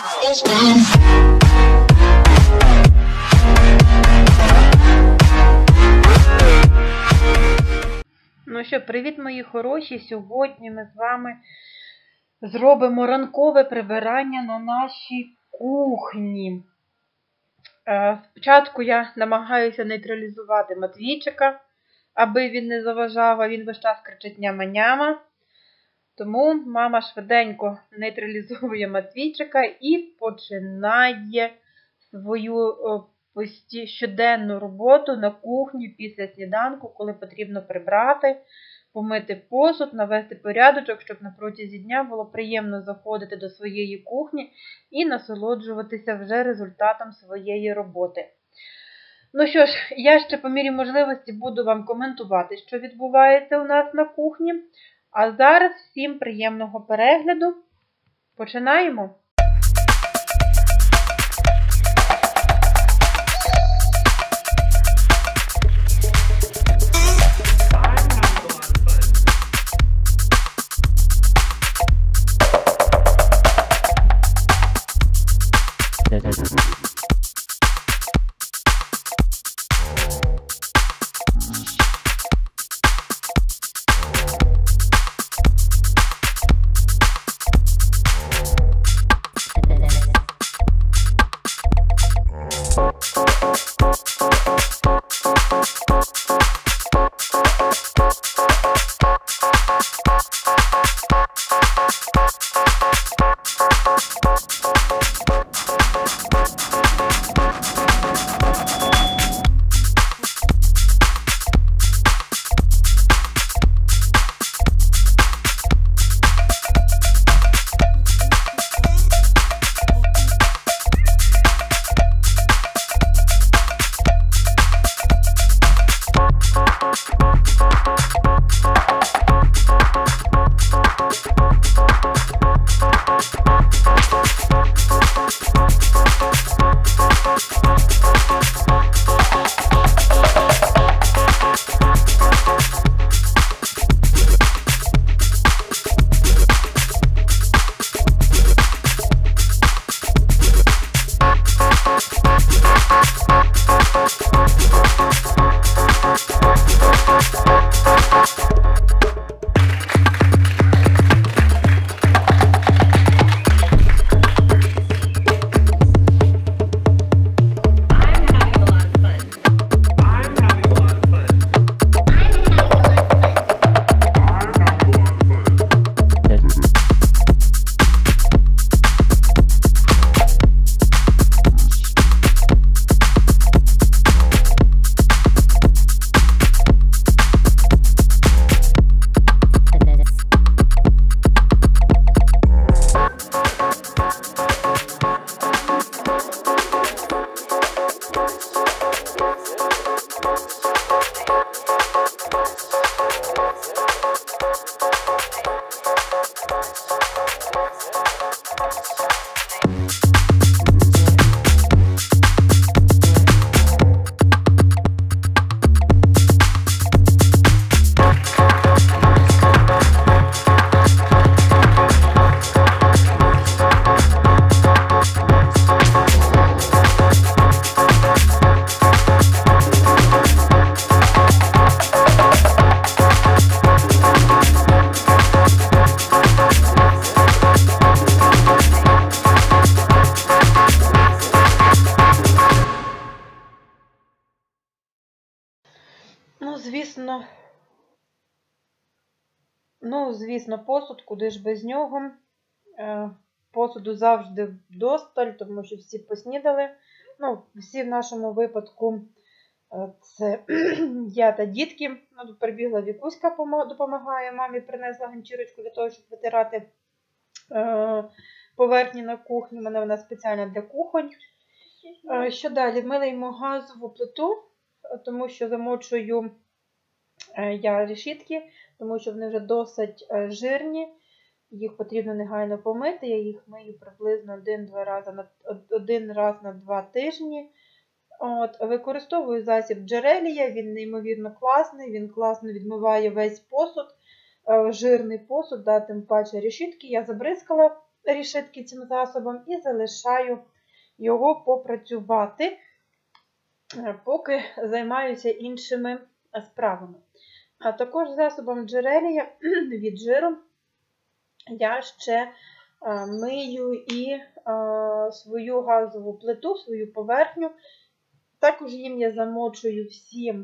Ну що, привіт, мої хороші! Сьогодні ми з вами зробимо ранкове прибирання на нашій кухні. Спочатку я намагаюся нейтралізувати Матвійчика, аби він не заважав, а він весь час кричить няма-няма. Тому мама швиденько нейтралізує Матвійчика і починає свою щоденну роботу на кухні після сніданку, коли потрібно прибрати, помити посуд, навести порядочок, щоб на протязі дня було приємно заходити до своєї кухні і насолоджуватися вже результатом своєї роботи. Ну що ж, я ще по мірі можливості буду вам коментувати, що відбувається у нас на кухні. А зараз всім приємного перегляду. Починаємо! Звісно, посуд, куди ж без нього. Посуду завжди вдосталь, тому що всі поснідали. Всі в нашому випадку це я та дітки. Тут прибігла Вікуська, допомагає. Мамі принесла ганчірочку для того, щоб витирати поверхні на кухні. У мене вона спеціальна для кухонь. Що далі? Милимо газову плиту, тому що замочую я решітки, тому що вони вже досить жирні. Їх потрібно негайно помити. Я їх мию приблизно один раз на 2 тижні. Використовую засіб Джерелія, він неймовірно класний, він класно відмиває весь посуд, жирний посуд, тим паче решітки. Я забризкала решітки цим засобом і залишаю його попрацювати, поки займаюся іншими справами. А також засобом джерелія від жиру я ще мию і свою газову плиту, свою поверхню. Також їм я замочую всі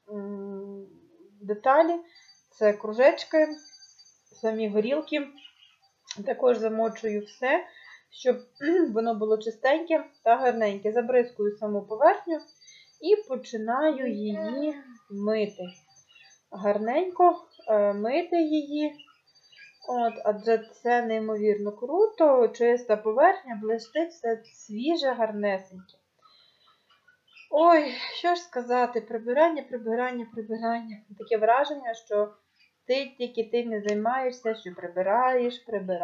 деталі. Це кружечки, самі горілки. Також замочую все, щоб воно було чистеньке та гарненьке. Забризкую саму поверхню і починаю її мити. Гарненько мити її. Адже це неймовірно круто, чиста поверхня, блистить, все свіже, гарнесеньке. Ой, що ж сказати, прибирання. Таке враження, що тільки тим не займаєшся, що прибираєш.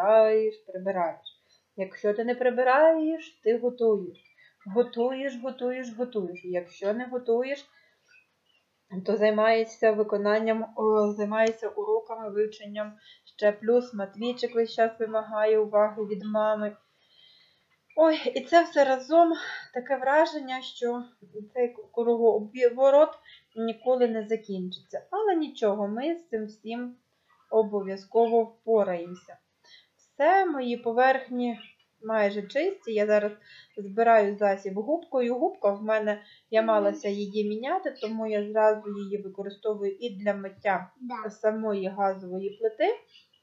Якщо ти не прибираєш, ти готуєш. Готуєш. Якщо не готуєш, то займаєшся займаєшся уроками, вивченням. Ще плюс Матвійчик весь час вимагає уваги від мами. Ой, і це все разом таке враження, що цей круговорот ніколи не закінчиться. Але нічого, ми з цим всім обов'язково впораємося. Все, мої поверхні майже чисті. Я зараз збираю засіб губкою. Губка в мене, я малася її міняти, тому я зразу її використовую і для миття самої газової плити.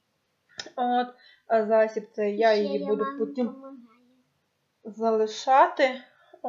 А засіб це я її буду потім залишати.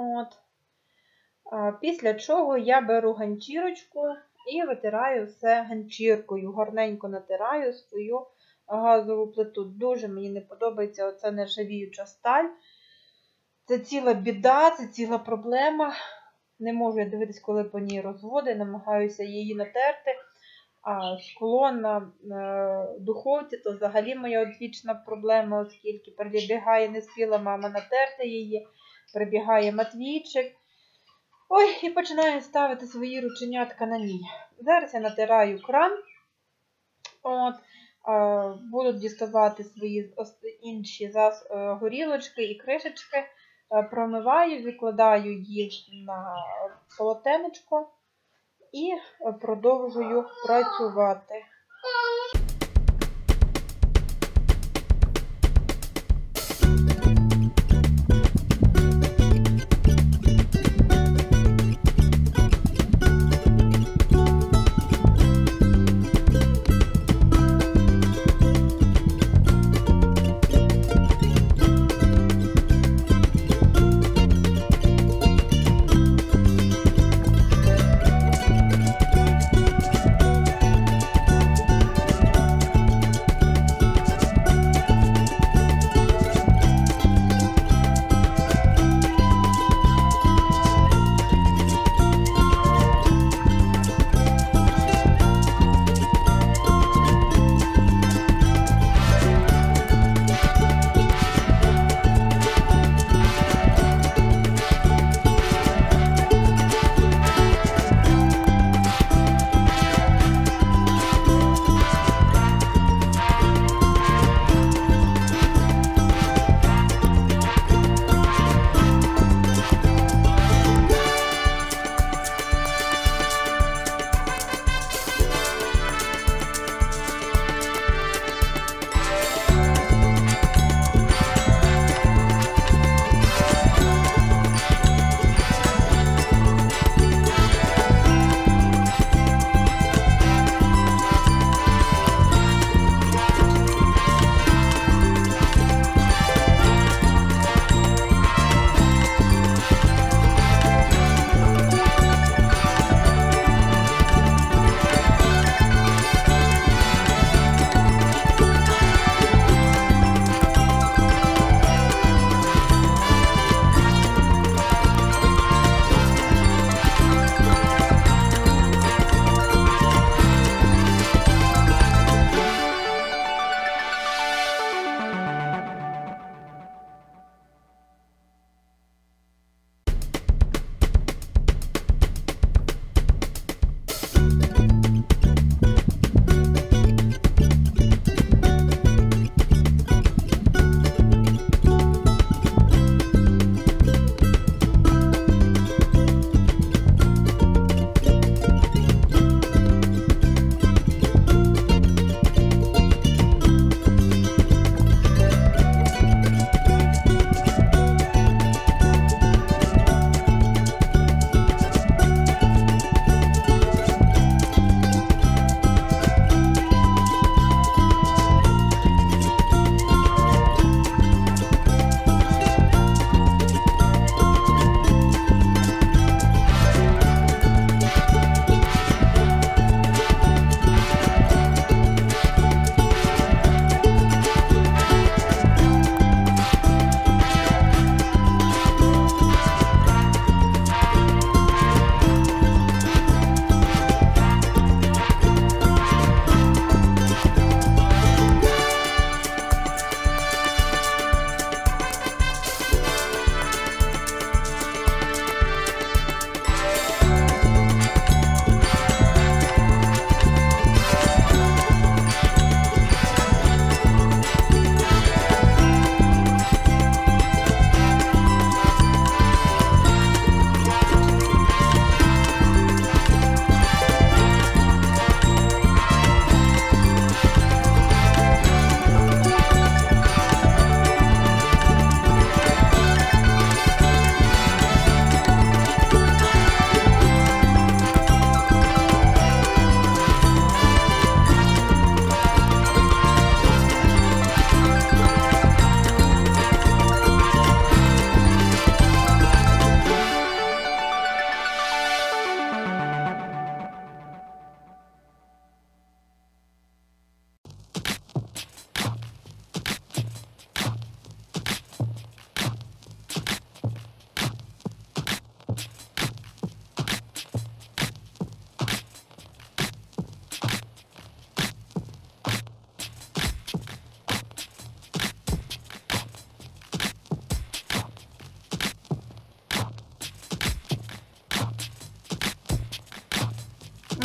Після чого я беру ганчірочку і витираю все ганчіркою. Гарненько натираю свою газову плиту. Дуже мені не подобається оця нержавіюча сталь. Це ціла біда, це ціла проблема. Не можу я дивитись, коли по ній розводи, намагаюся її натерти. А скло на духовці – то взагалі моя одвічна проблема, оскільки прибігає, не спіла мама натерти її, прибігає Матвійчик. Ой, і починаю ставити свої рученятка на ній. Зараз я натираю кран. Буду діставати свої інші горілочки і кришечки. Промиваю, викладаю їх на полотенечко і продовжую працювати.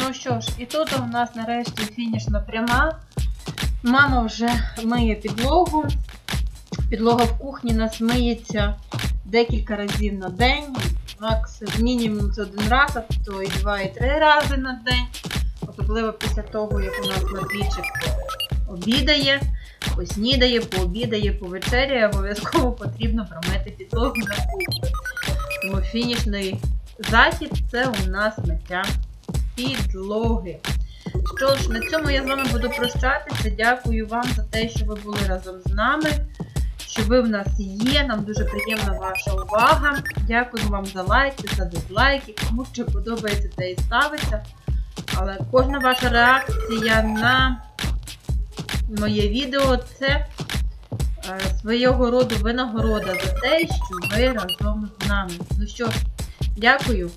Ну що ж, і тут у нас нарешті фінішна пряма. Мама вже миє підлогу. Підлога в кухні у нас миється декілька разів на день. Мінімум це 1 раз, а то і 2, і 3 рази на день. Особливо після того, як у нас Матвійчик обідає, поснідає, пообідає, повечеряє, обов'язково потрібно промити підлогу на кухні. Тому фінішний захід – це у нас миття підлоги. Що ж, на цьому я з вами буду прощатися. Дякую вам за те, що ви були разом з нами, що ви в нас є. Нам дуже приємна ваша увага. Дякую вам за лайки, за дизлайки. Кому що подобається, те і ставиться. Але кожна ваша реакція на моє відео – це свого роду винагорода за те, що ви разом з нами. Ну що ж, дякую.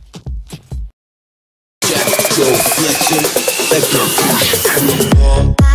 Go flex it, let go.